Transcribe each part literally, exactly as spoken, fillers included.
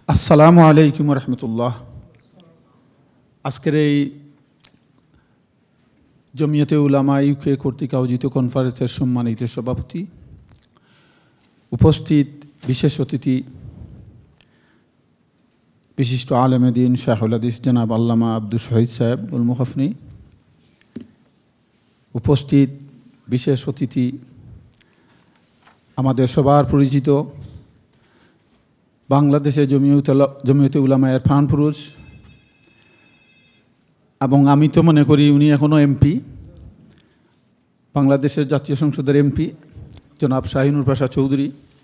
আসসালামু আলাইকুম রহমতুল্লাহ। আজকের এই জমিয়তে উলামা ইউকে কর্তৃক আয়োজিত কনফারেন্সের সম্মানিত সভাপতি, উপস্থিত বিশেষ অতিথি বিশিষ্ট আলেমে দ্বীন শাহুল হাদিস জনাব আল্লামা আব্দুল শহীদ সাহেব উল মুহাফনি, উপস্থিত বিশেষ অতিথি আমাদের সবার পরিচিত বাংলাদেশের জমিয়তে উলামায়ের প্রাণপুরুষ, এবং আমি তো মনে করি উনি এখনও এমপি, বাংলাদেশের জাতীয় সংসদের এমপি জনাব শাহিনুর প্রসাদ চৌধুরী।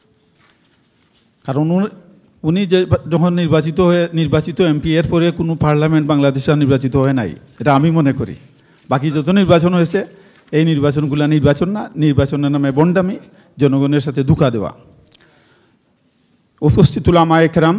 কারণ উনি যে যখন নির্বাচিত হয়ে নির্বাচিত এমপি এর পরে কোনো পার্লামেন্ট বাংলাদেশে নির্বাচিত হয়ে নাই, এটা আমি মনে করি। বাকি যত নির্বাচন হয়েছে এই নির্বাচনগুলো নির্বাচন না, নির্বাচনের নামে বন্ডামি, জনগণের সাথে ধোঁকা দেওয়া। উপস্থিত উলামায়ে কেরাম,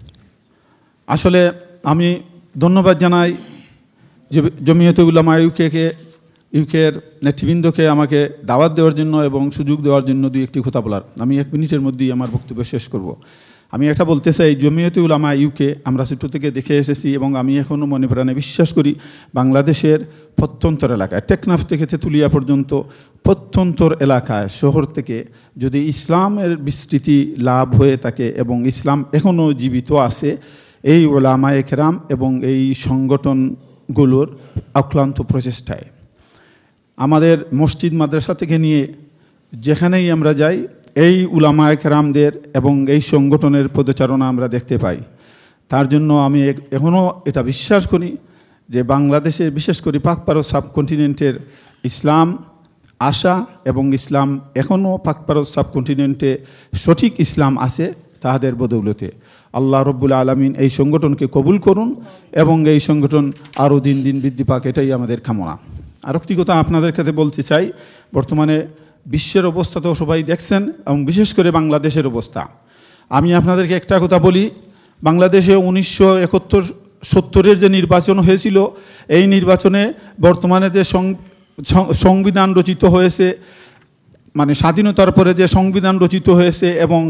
আসলে আমি ধন্যবাদ জানাই জমিয়তে উলামা ইউকে ইউকের নেতৃবৃন্দকে আমাকে দাওয়াত দেওয়ার জন্য এবং সুযোগ দেওয়ার জন্য দুই একটি কথা বলার। আমি এক মিনিটের মধ্যেই আমার বক্তব্য শেষ করব। আমি একটা বলতে চাই, জমিয়তে উলামা ইউকে আমরা ছোটো থেকে দেখে এসেছি এবং আমি এখনও মনে প্রাণে বিশ্বাস করি বাংলাদেশের প্রত্যন্তর এলাকায় টেকনাফ থেকে তেঁতুলিয়া পর্যন্ত প্রত্যন্তর এলাকায় শহর থেকে যদি ইসলামের বিস্তৃতি লাভ হয়ে থাকে এবং ইসলাম এখনও জীবিত আছে, এই উলামায়ে কেরাম এবং এই সংগঠনগুলোর অক্লান্ত প্রচেষ্টায় আমাদের মসজিদ মাদ্রাসা থেকে নিয়ে যেখানেই আমরা যাই এই উলামায়ে কেরামদের এবং এই সংগঠনের পদচারণা আমরা দেখতে পাই। তার জন্য আমি এখনও এটা বিশ্বাস করি যে বাংলাদেশে বিশেষ করে পাক-ভারত সাবকন্টিনেন্টের ইসলাম আশা এবং ইসলাম এখনও পাক-ভারত সাবকন্টিনেন্টে সঠিক ইসলাম আছে তাহাদের বদৌলতে। আল্লাহ রব্বুল আলামিন এই সংগঠনকে কবুল করুন এবং এই সংগঠন আরও দিন দিন বৃদ্ধি পাক, এটাই আমাদের কামনা। আর একটি কথা আপনাদের কাছে বলতে চাই, বর্তমানে বিশ্বের অবস্থা তো সবাই দেখছেন এবং বিশেষ করে বাংলাদেশের অবস্থা। আমি আপনাদেরকে একটা কথা বলি, বাংলাদেশে উনিশশো একাত্তর সত্তরের যে নির্বাচন হয়েছিল, এই নির্বাচনে বর্তমানে যে সংবিধান রচিত হয়েছে, মানে স্বাধীনতার পরে যে সংবিধান রচিত হয়েছে এবং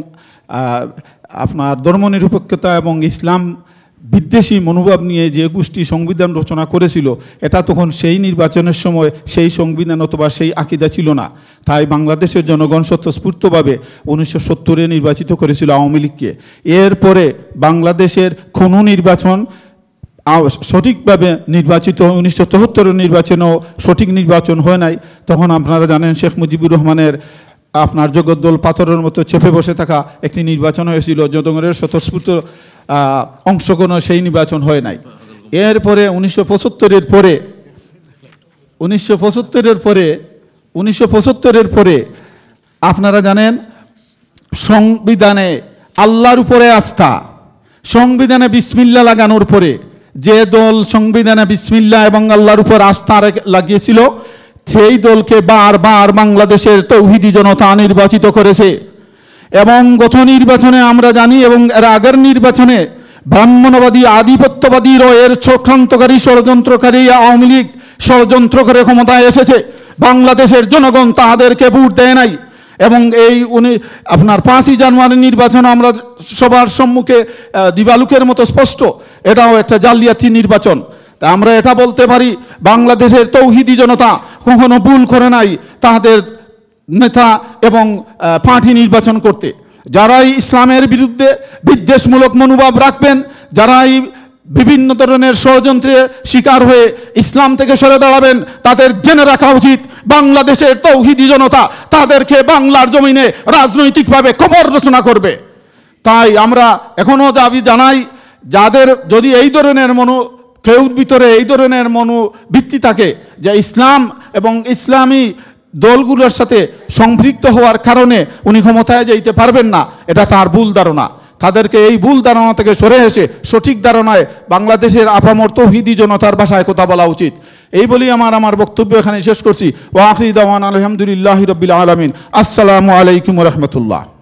আপনার ধর্মনিরপেক্ষতা এবং ইসলাম বিদ্বেষী মনোভাব নিয়ে যে গোষ্ঠী সংবিধান রচনা করেছিল, এটা তখন সেই নির্বাচনের সময় সেই সংবিধান অথবা সেই আকিদা ছিল না। তাই বাংলাদেশের জনগণ স্বতঃস্ফূর্তভাবে উনিশশো সত্তরে নির্বাচিত করেছিল আওয়ামী লীগকে। এরপরে বাংলাদেশের কোনো নির্বাচন সঠিকভাবে নির্বাচিত উনিশশো চুয়াত্তরের নির্বাচনেও সঠিক নির্বাচন হয় নাই। তখন আপনারা জানেন শেখ মুজিবুর রহমানের আপনার জগদ্দল পাথরের মতো চেপে বসে থাকা একটি নির্বাচন হয়েছিল, জনগণের স্বতঃস্ফূর্ত অংশগ্রহণ সেই নির্বাচন হয় নাই। এরপরে উনিশশো পঁচাত্তরের পরে উনিশশো পঁচাত্তরের পরে উনিশশো পঁচাত্তরের পরে আপনারা জানেন সংবিধানে আল্লাহর উপরে আস্থা, সংবিধানে বিসমিল্লাহ লাগানোর পরে যে দল সংবিধানে বিসমিল্লাহ এবং আল্লাহর উপর আস্থা লাগিয়েছিল, সেই দলকে বারবার বাংলাদেশের তৌহিদি জনতা নির্বাচিত করেছে। এবং গত নির্বাচনে আমরা জানি এবং এর আগের নির্বাচনে ব্রাহ্মণবাদী আধিপত্যবাদী এর চক্রান্তকারী ষড়যন্ত্রকারী আওয়ামী লীগ ষড়যন্ত্র করে ক্ষমতায় এসেছে। বাংলাদেশের জনগণ তাদেরকে ভোট দেয় নাই এবং এই উনি আপনার পাঁচই জানুয়ারি নির্বাচন আমরা সবার সম্মুখে দিবালুকের মতো স্পষ্ট, এটাও একটা জালিয়াতি নির্বাচন। তা আমরা এটা বলতে পারি, বাংলাদেশের তৌহিদি জনতা কখনো ভুল করে নাই তাদের নেতা এবং পার্টি নির্বাচন করতে। যারাই ইসলামের বিরুদ্ধে বিদ্বেষমূলক মনোভাব রাখবেন, যারাই বিভিন্ন ধরনের ষড়যন্ত্রে শিকার হয়ে ইসলাম থেকে সরে দাঁড়াবেন, তাদের জেনে রাখা উচিত বাংলাদেশের তৌহিদি জনতা তাদেরকে বাংলার জমিনে রাজনৈতিকভাবে কবর রচনা করবে। তাই আমরা এখনও দাবি জানাই, যাদের যদি এই ধরনের মনো কেউ ভিতরে এই ধরনের মনোবৃত্তি থাকে যে ইসলাম এবং ইসলামী দলগুলোর সাথে সম্পৃক্ত হওয়ার কারণে উনি ক্ষমতায় যেতে পারবেন না, এটা তার ভুল ধারণা। তাদেরকে এই ভুল ধারণা থেকে সরে এসে সঠিক ধারণায় বাংলাদেশের আপামর তৌহিদি জনতার ভাষায় কথা বলা উচিত। এই বলেই আমার আমার বক্তব্য এখানে শেষ করছি। ওয়া আখিরু দাওয়ানা আলহামদুলিল্লাহি রাব্বিল আলামিন। আসসালামু আলাইকুম ওয়া রাহমাতুল্লাহ।